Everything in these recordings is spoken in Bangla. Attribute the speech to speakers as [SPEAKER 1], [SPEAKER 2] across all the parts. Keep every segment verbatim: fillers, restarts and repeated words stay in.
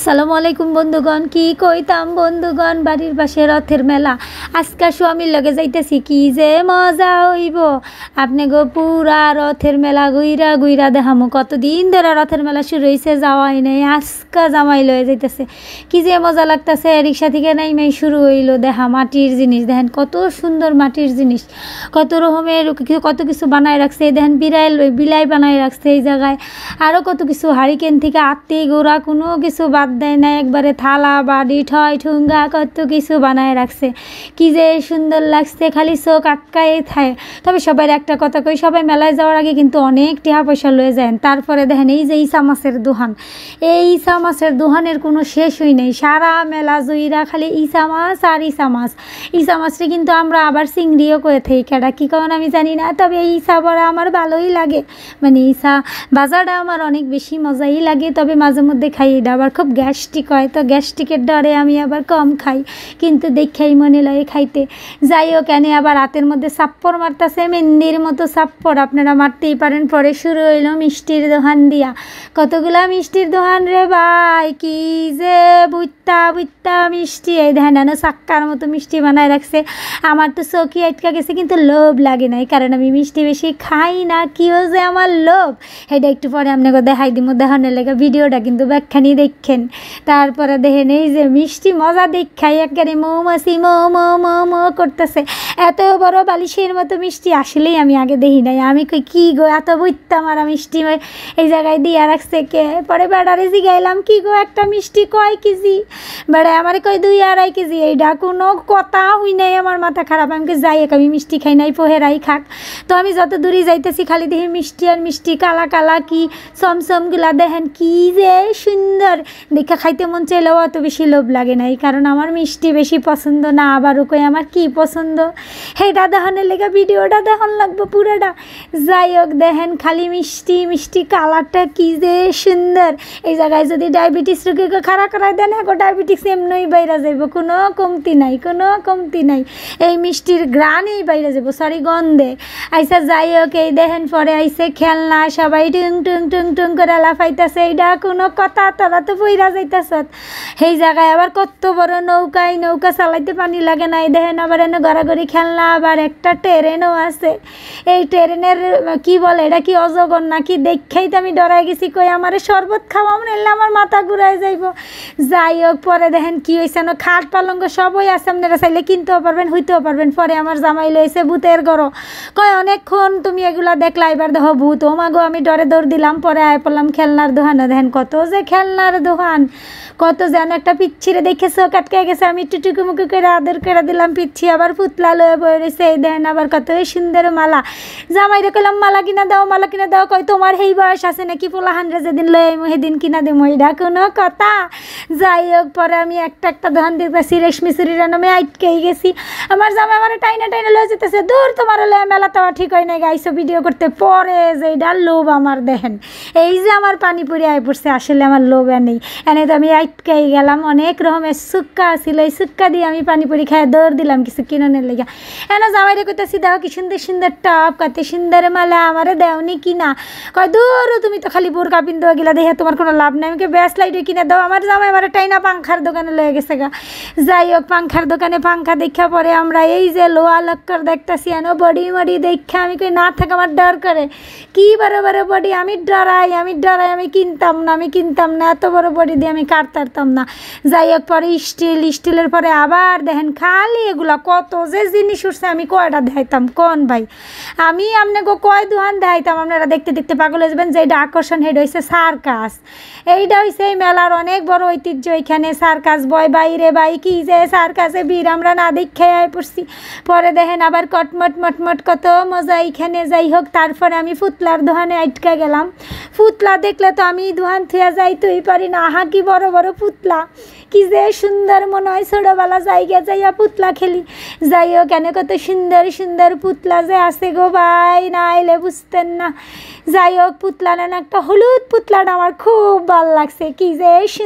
[SPEAKER 1] আসসালামু আলাইকুম বন্ধুগণ। কি কইতাম বন্ধুগণ, বাড়ির পাশে রথের মেলা। আজকে স্বামীর লগে যাইতেছি, কি যে মজা হইব। আপনি গো পুরা রথের মেলা গুইরা গুইরা দেখামো। কতদিন ধরে রথের মেলা শুরু হয়েছে, যাওয়াই নাই। আজকা জামাই লয়ে যাইতেছে, কি যে মজা লাগতেছে। রিক্সা থেকে নাইমাই শুরু হইলো দেখা। মাটির জিনিস দেখেন, কত সুন্দর মাটির জিনিস, কত রকমের কত কিছু বানায় রাখছে। দেখেন বিড়াল বিলাই বানায় রাখছে এই জায়গায়। আরও কত কিছু হারিকেন থেকে আত্মি গোড়া কোনো কিছু বাদ দেয় না। একবারে থালা বাড়ি ঠয় ঠুঙ্গা কত কিছু বানায় রাখছে, কি যে সুন্দর লাগছে। খালি চোখ আটকায় থাকে। তবে সবাই একটা কথা কই, সবাই মেলায় যাওয়ার আগে কিন্তু অনেক টাকা পয়সা লয়ে যায়। তারপরে দেখেন এই যে ইসা মাছের দোকান, এই ইসা মাছের দোকানের কোনো শেষই নেই। সারা মেলা জুইরা খালি ইসা মাছ আর ইসা মাছ। ইসা মাছটা কিন্তু আমরা আবার চিংড়িও করে থাকি, কেটা কী কারণ আমি জানি না। তবে এই ইসা বড়া আমার ভালোই লাগে, মানে ইসা বাজারটা আমার অনেক বেশি মজাই লাগে। তবে মাঝে মধ্যে খাই, এটা আবার খুব গ্যাস্ট্রিক হয়, তো গ্যাস্ট্রিকের ডরে আমি আবার কম খাই, কিন্তু দেখেই মনে লাগে খাইতে। যাই হোক, এনে আবার রাতের মধ্যে সাপ্পড় মারতেছে, মেহেন্দির মতো সাপ্পড় আপনারা মারতেই পারেন। পরে শুরু হইলো মিষ্টির দোকান দিয়া। কতগুলা মিষ্টির দোকান রে ভাই, কি যে বুইত্তা বুইত্তা মিষ্টি। এই দেখেন চাক্কার মতো মিষ্টি বানায় রাখছে। আমার তো চোখই আটকা গেছে, কিন্তু লোভ লাগে নাই, কারণ আমি মিষ্টি বেশি খাই না। কিও যে আমার লোভ, এটা একটু পরে আপনাকে দেখাই দিব। দেখানোর লেগে ভিডিওটা কিন্তু ব্যাখ্যানি দেখেন। তারপরে দেখেন এই যে মিষ্টি মজা দেখাই, একেবারে মৌমাছি মো মো মো মো করতেছে। এত বড় বালিশের মতো মিষ্টি আসলেই আমি আগে দেখি নাই। আমি কই কি গো, এত বইত্তা মারা মিষ্টি এই জায়গায় দিয়া রাখছে কে। পরে বেড়ারে জিগাইলাম, কি গো একটা মিষ্টি কয় কেজি? বেড়া আমার কই দুই আড়াই কেজি। এইটা কোনো কথা হই নাই, আমার মাথা খারাপ। আমাকে যাই এক, আমি মিষ্টি খাই নাই, পোহেরাই খাক। তো আমি যত দূরে যাইতেছি খালি দেখি মিষ্টি আর মিষ্টি, কালা কালা কি সমসমগুলা দেখেন কি যে সুন্দর। দেখা খাইতে মন চাইলেও অত বেশি লোভ লাগে নাই, কারণ আমার মিষ্টি বেশি পছন্দ না। আবারও কই আমার কি পছন্দ, সেইটা দেখানোর লেগে ভিডিওটা দেখান লাগবো পুরোটা। যাই হোক, দেখেন খালি মিষ্টি মিষ্টি, কালারটা কি যে সুন্দর। এই জায়গায় যদি ডায়াবেটিস রোগীকে খাড়া করাই দেন, এখন ডায়াবেটিস এমনই বাইরে যাইব, কোনো কমতি নাই, কোনো কমতি নাই। এই মিষ্টির গ্রানেই বাইরে যাবো, সরি গন্ধে। আইসা যাই হোক, এই দেখেন পরে আইসে খেলনা, সবাই টুং টুং টুং টুং করে লাফাইতেছে। এইটা কোনো কথা, তোরা তো বইরা যাইতেছ। সেই জায়গায় আবার কত বড় নৌকায়, নৌকা চালাইতে পানি লাগে না। এই দেখেন আবার এনে গড়াগড়ি খেলনা, আবার একটা ট্রেনও আছে। এই ট্রেনের কি বলে, এটা কি অজগর নাকি? দেখেই তো আমি ডরাই গেছি। কই আমার শরবত খাওয়াম নাইলে আমার মাথা ঘুরাই যাইব। যাই হোক, পরে দেখেন কি হয়েছে, না খাট পালঙ্গ সবই আছে, আপনারা চাইলে কিনতেও পারবেন, হইতেও পারবেন। পরে আমার জামাই লইছে ভূতের গড়। কয় অনেকক্ষণ তুমি এগুলা দেখলা, এবার দেখো ভূত। ও মাগো, আমি ডরে দৌড় দিলাম। পরে আয় পড়লাম খেলনার দোকানে। দেখেন কত যে খেলনার দোকান, কত যেন একটা পিচ্ছিরে দেখেছো কাটকে গেছে। আমি একটু টুকুমুকু করে আদর করে দিলাম পিচ্ছি, আবার পুতলা লয়ে বয়ে রয়েছে। এই দেন আবার কত সুন্দর মালা। জামাইরে কইলাম মালা কিনা দাও, মালা কিনা দাও। কই তোমার সেই বয়স আছে নাকি পোলাহানরে যেদিন লয়ে আইমু সেদিন কিনা দেবো? এটা কোনো কথা? যাই হোক, পরে আমি একটা একটা ধান দেখতেছি, রেশমি চুরির নামে আটকেই গেছি। আমার জামাই আমার টাইনা টাইনা লয়ে যেতেছে, দূর তোমার লয়ে মেলা তো ঠিক হয় নাই, গাইছো ভিডিও করতে। পরে যে এটা লোভ আমার, দেখেন এই যে আমার পানি পড়ে আয় পড়ছে, আসলে আমার লোভ নেই। এনে তো আমি আটকাই গেলাম। অনেক রকমের সুক্কা ছিল, এই সুক্কা দিয়ে আমি পানি পড়ি খাই দৌড় দিলাম কিছু কিনানের লেগে। এনে জামাইরে কইতেছি, দাও কি সুন্দর সুন্দর টপ, কত সুন্দর মালা, আমারে দেওনি কিনা? কয় দূর, তুমি তো খালি বোরকা পিন্ধো, গেলা দেখে তোমার কোনো লাভ নাই। আমাকে ব্যাস লাইটে কিনে দাও। আমার জামাই আমার টাইনা পাংখার দোকানে লয়ে গেছে গা। যাই হোক, পাংখার দোকানে পাংখা দেখা পরে আমরা এই যে লোয়া লক্কর দেখতেছি, এনো বডি মডি দেখা আমি কই না থাকা, আমার ডর করে। কি বড় বড় বডি, আমি ডরাই, আমি ডরাই, আমি কিনতাম না, আমি কিনতাম না। এত বড় বডি দিয়ে আমি কাটতারতাম না। যাই হোক, পরে স্টিল, স্টিলের পরে আবার দেখেন খালি এগুলা কত যে জিনিস উঠছে। আমি কয়টা দেখাইতাম কোন ভাই? আমি আপনাকে কয় দোকান দেখাইতাম, আপনারা দেখতে দেখতে পাগল হয়ে যাবেন। যে এটা আকর্ষণ, হেড হয়েছে সার্কাস। এইটা হয়েছে এই মেলার অনেক বড় ঐতিহ্য। এখানে সার্কাস বয় বাইরে বাই, কি যে সার্কাসে ভিড়, আমরা না দেখে আয় পড়ছি। পরে দেখেন আবার কটমট মটমট কত মজা এইখানে। যাই হোক, তারপরে আমি পুতলার দোকানে আটকা গেলাম। পুতলা দেখলে তো আমি দোকান থুয়া যাইতেই পারি না। আহা কি বড় বড় পুতলা, কি যে সুন্দর, মনে হয় ছোটোবেলা জায়গা যাইয়া পুতলা খেলি। যাই হোক, এনে কত সুন্দর সুন্দর পুতলা যে আছে গো ভাই, না আইলে বুঝতেন না। যাই হোক, পুতলা নেন একটা হলুদ পুতলাটা আমার খুব ভালো লাগছে, কি যে সুন্দর।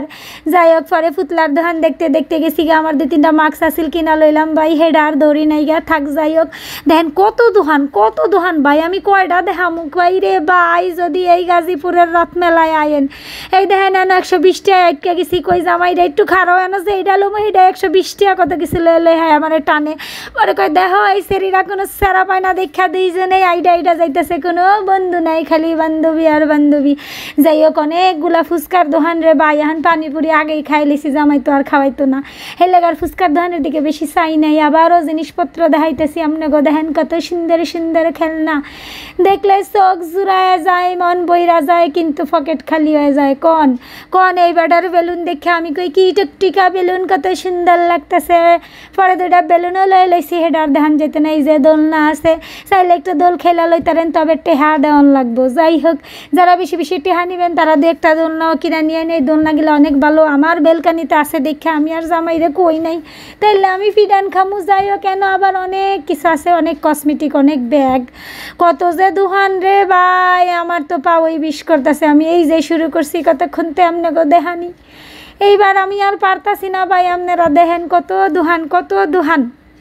[SPEAKER 1] যাই হোক পরে পুতলার দোকান দেখতে দেখতে গেছি গা, আমার দুই তিনটা মাস্ক আসিল কিনা লইলাম ভাই, হেডা আর দৌড়ি নাই গা থাক। যাই হোক দেখেন কত দোকান কত দোকান ভাই, আমি কয়টা দেখামু ভাই রে ভাই, যদি এই গাজীপুরের রথ মেলায় আয়েন এই দেখেন এনে একশো বিশ টাকা আটকে গেছি, কই জামাইটা একটু খারাপ এনে যে এইটা লোম এইটা একশো বিশ টাকা কত কিছু লয়ে লই হ্যাঁ আমার টানে। পরে কয় দেখো এই সেরিরা কোনো সেরা পায় না দেখা দিই যে নেই আইডা আইডা যাইতেছে, কোনো বন্ধু নাই খালি বান্ধবী আর বান্ধবী। যাই হোক অনেকগুলা ফুচকার দোকান রে ভাই, এখন পানিপুরি আগেই খাই লিছি, জামাই তো আর খাওয়াইতো না, সেই লাগার ফুচকার দোকানের দিকে বেশি চাই নাই। আবারও জিনিসপত্র দেখাইতেছি আপনি গো, দেখেন কত সুন্দর সুন্দর খেলনা, দেখলে চোখ জুড়ায় যায় মন বইরা যায় কিন্তু পকেট খালি হয়ে যায়। কন কন এই বেটার বেলুন দেখে আমি কই কি টুকটিকা বেলুন কত সুন্দর লাগতেছে। পরে দুইটা বেলুনও লয়ে লইছি, হেডার দেখান যেতে নাই যে দোলনা আছে, চাইলে একটা দোল খেলা লইতারেন তবে টেহা দেওয়ান লাগবো। যাই হোক যারা বেশি বেশি টেহা নিবেন তারা দু একটা দোলনাও কিনে নিয়ে নেই, দোলনাগুলো অনেক ভালো, আমার বেলকানিতে আছে দেখে আমি আর জামাইরে কই নাই, তাইলে আমি ফিডান খামু। যাই হোক কেন আবার অনেক কিছু আছে, অনেক কসমেটিক অনেক ব্যাগ, কত যে দোকান রে ভাই, আমার তো পাওয়াই বিষ করতেছে। আমি এই যে শুরু করছি কতক্ষণ তো আমনে গো দেখানি, এইবার আমি আর পারতাছি না ভাই, আপনারা দেখেন কত দোকান কত দোকান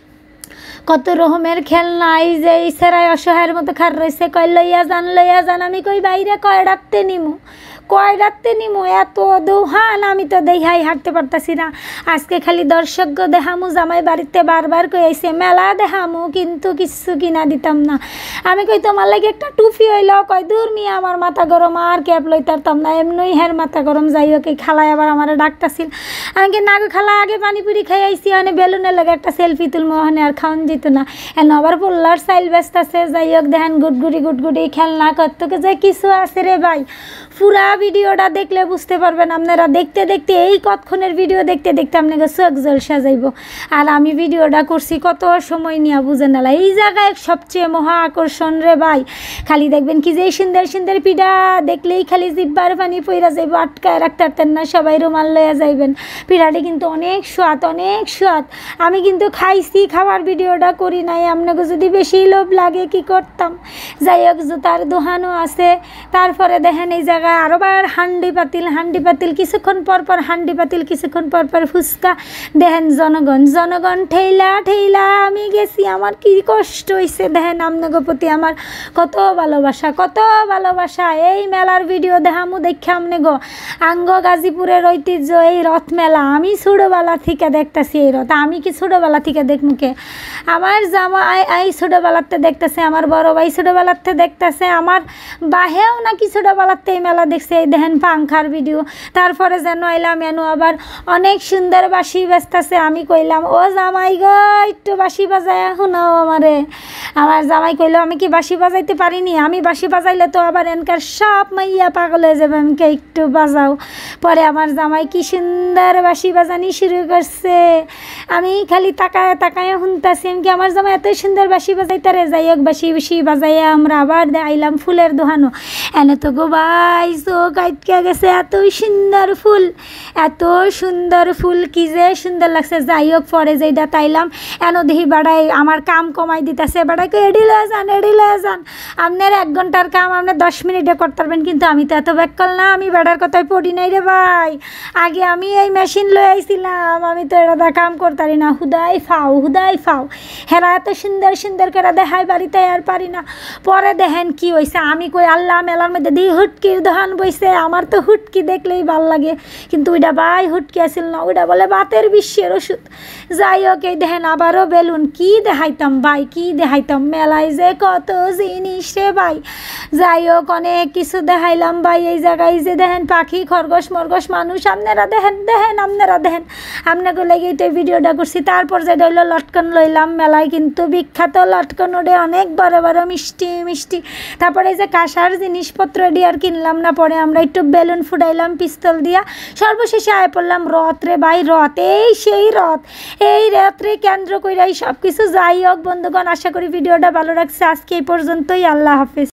[SPEAKER 1] কত রকমের খেলনা। এই যে এই সেরাই অসহায়ের মতো খার রয়েছে, কয় লইয়া যান লইয়া যান, আমি কই বাইরে কয় রাখতে নিমু কয় রাখতে নিমু এত দোহান, আমি তো দেখাই হাঁটতে পারতাছি না। আজকে খালি দর্শক দেখামু, জামাই বাড়িতে বারবার কই আইছে মেলা দেখামু কিন্তু কিছু কিনা দিতাম না। আমি কই তোমার লাগে একটা টুপি হইল, কয় দূর মিয়া আমার মাথা গরম আর ক্যাপ লইতারতাম না, এমনই হের মাথা গরম। যাই হোক এই খালায় আবার আমার ডাকতাছিল, আমি কি না গো খালা আগে পানিপুরি খাই আইসি, মানে বেলুনের লাগে একটা সেলফি তুলবো, ওখানে আর খাওয়ান যেত না, এন আবার পোল্লার সাইল ব্যস্ত আছে। যাই হোক দেখেন গুটগুড়ি গুটগুড়ি খেলনা কত যে কিছু আছে রে ভাই, পুরা ভিডিওটা দেখলে বুঝতে পারবেন আপনারা। দেখতে দেখতে এই কতক্ষণের ভিডিও দেখতে দেখতে আপনাকে চোখ জলসা যাইব। আর আমি ভিডিওটা করছি কত সময় নিয়ে বুঝেন না, এই জায়গায় সবচেয়ে মহা আকর্ষণ রে ভাই, খালি দেখবেন কি যে সুন্দর সুন্দর পিঠা দেখলেই খালি জিব্বার পানি পইরা যাইব, আটকায় রাখতে পারতেন না, সবাই রুমাল লইয়া যাইবেন। পিঠাটি কিন্তু অনেক স্বাদ অনেক স্বাদ, আমি কিন্তু খাইছি, খাবার ভিডিওটা করি নাই, আপনাকে যদি বেশি লোভ লাগে কি করতাম। যাই হোক জুতার দোকানও আছে, তারপরে দেখেন এই জায়গায় আরো বার হান্ডি পাতিল হান্ডি পাতিল কিছুক্ষণ পর পর হান্ডি পাতিল কিছুক্ষণ পর পর ফুচকা। দেখেন জনগণ জনগণ ঠেলা ঠেলা আমি গেছি, আমার কি কষ্ট হয়েছে। দেখেন আপনাদের প্রতি আমার কত ভালোবাসা কত ভালোবাসা। এই মেলার ভিডিও দেখামু দেখে আমনে গো আঙ্গ গাজীপুরের ঐতিহ্য এই রথ মেলা, আমি ছোটোবেলা থেকে দেখতেছি এই রথ, আমি কি ছোটোবেলা থেকে দেখমুকে, আমার জামাই এই ছোটোবেলাতে দেখতেছে, আমার বড় ভাই ছোটোবেলাতে দেখতেছে, আমার বাহেও নাকি ছোটোবেলাতে এই মেলা দেখছে। এই দেখেন পাংখার ভিডিও। তারপরে যেন এলাম এনো আবার অনেক সুন্দর বাঁশি বাজতেছে, আমি কইলাম ও জামাই গো একটু বাঁশি বাজায় শোনাও আমারে। আমার জামাই কইলো আমি কি বাঁশি বাজাইতে পারিনি, আমি বাঁশি বাজাইলে তো আবার এনকার সব মাইয়া পাগল হয়ে যাবে, আমাকে একটু বাজাও। পরে আমার জামাই কি সুন্দর বাঁশি বাজানি শুরু করছে, আমি খালি তাকায় তাকায় শুনতাছি, আমি কি আমার জামাই এত সুন্দর বাঁশি বাজাইতারে। যাই হোক বাঁশি বাঁশি বাজাইয়া আমরা আবার আইলাম ফুলের দোকানও, এনে তো গো ভাই চোখ আটকে গেছে, এত সুন্দর ফুল এত সুন্দর ফুল কি যে সুন্দর লাগছে। যাই হোক পরে যেটা তাইলাম এন দেখি বাড়াই আমার কাম কমাই দিতেছে, বাড়াইকে এডি লয়ে যান এডি লয়ে যান, আপনার এক ঘন্টার কাম আপনার দশ মিনিটে করতে পারবেন, কিন্তু আমি তো এত ব্যাকল না, আমি বেড়ার কথায় পড়ি নাই রে ভাই। আগে আমি এই মেশিন লয়ে আইছিলাম, আমি তো এটা কাম করতারি না, হুদাই ফাও হুদাই ফাও, হেরা এত সুন্দর সুন্দর করে দেখায় বাড়িতে আর পারি না। পরে দেখেন কি হয়েছে, আমি কই আল্লাহ মেলার মধ্যে দিই হুটকির দোকান বইছে, আমার তো হুটকি দেখলেই ভাল লাগে, কিন্তু ওইটা ভাই হুটকি আসিল না, ওইটা বলে বাতের বিশ্বের ওষুধ। যাই হোক এই দেখেন আবারও বেলুন, কি দেখাইতাম ভাই কি দেখাইতাম, মেলায় যে কত জিনিস রে ভাই। যাই হোক অনেক কিছু দেখাইলাম ভাই। এই জায়গায় যে দেখেন পাখি খরগোশ মরগোশ মানুষ, আপনারা দেখেন দেখেন আপনারা দেখেন, আপনাকে লেগেই তো এই ভিডিওটা করছি। তারপর যেটা হইলো লটকন লইলাম, মেলায় কিন্তু বিখ্যাত লটকন ওডে অনেক বড় বড় মিষ্টি মিষ্টি। তারপরে এই যে কাঁসার জিনিসপত্র দিয়ে আর কিনলাম না, পরে আমরা একটু বেলুন ফুটাইলাম পিস্তল দিয়া। সর্বশেষে আয় পড়লাম রথ রে ভাই, রথ এই সেই রথ, এই রথরে কেন্দ্র করে এই সব কিছু। যাই হোক বন্ধুগণ আশা করি ভিডিওটা ভালো লাগছে, আজকে এই পর্যন্তই, আল্লাহ হাফেজ।